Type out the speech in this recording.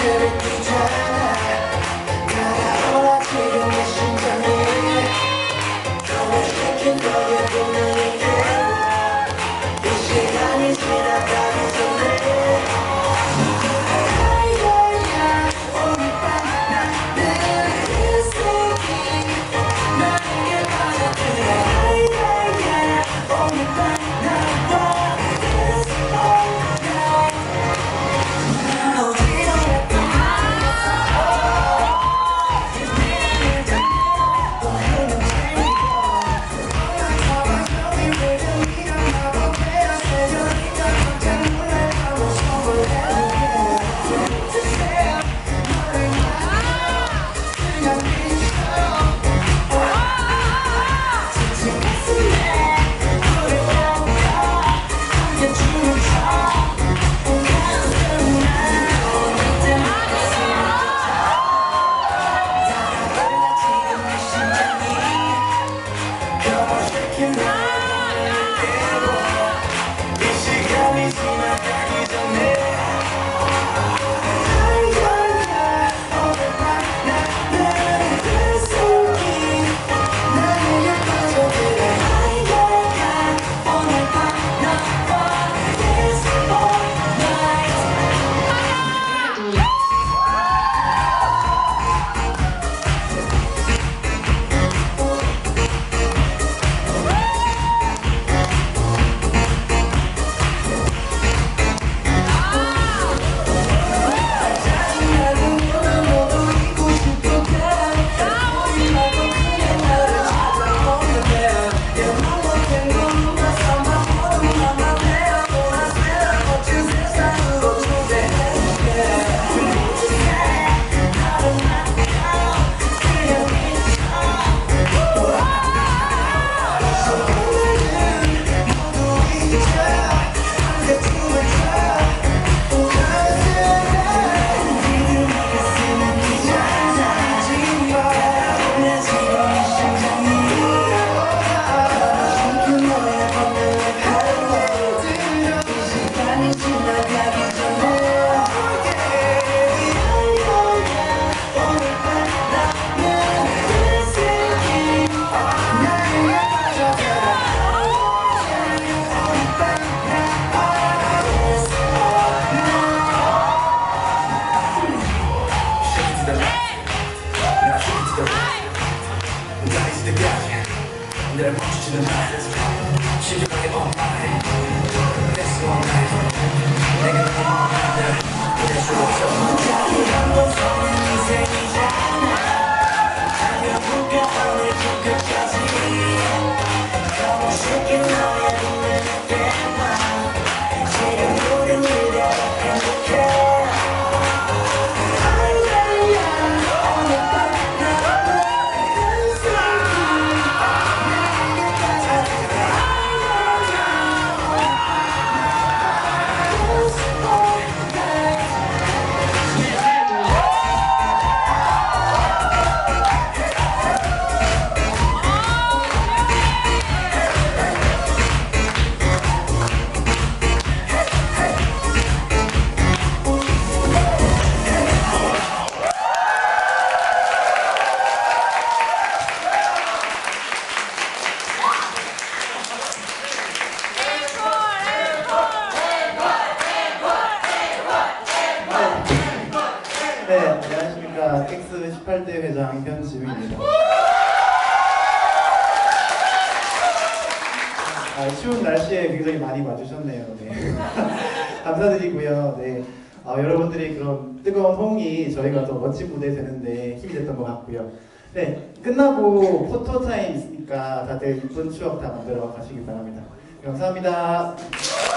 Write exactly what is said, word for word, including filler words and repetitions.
늘 멈추지는 마 신중하게 on my That's all night 내가 너무 많은데 이럴 수 없어 이런 건 서는 인생이잖아 달려볼까 오늘부터 끝까지 가고 싶긴 너의 눈을 떼봐 지금 모든 일대로 행복해 네, 안녕하십니까. 텍스 십팔 대 회장 현지우입니다. 아, 추운 날씨에 굉장히 많이 와주셨네요. 네. 감사드리고요. 네. 아, 여러분들이 그런 뜨거운 호응이 저희가 더 멋진 무대 되는데 힘이 됐던 것 같고요. 네, 끝나고 포토타임 있으니까 다들 이쁜 추억 다 만들어 가시기 바랍니다. 감사합니다.